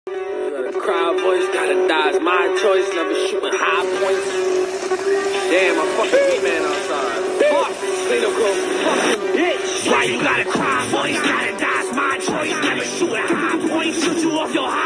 Crowd voice, gotta die, it's my choice, never shooting high points. Damn, I fucking E-Man outside. Fuck, Clean up, fucking bitch. Why you gotta cry, voice, gotta die, it's my choice, never shooting high points, shoot you off your high